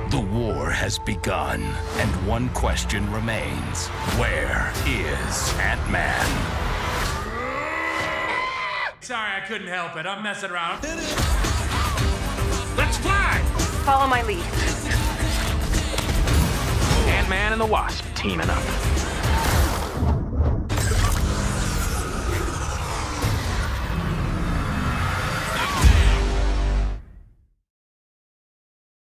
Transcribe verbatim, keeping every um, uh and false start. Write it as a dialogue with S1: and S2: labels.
S1: The war has begun, and one question remains. Where is Ant-Man?
S2: Sorry, I couldn't help it. I'm messing around. Let's fly!
S3: Follow my lead.
S4: Ant-Man and the Wasp teaming up.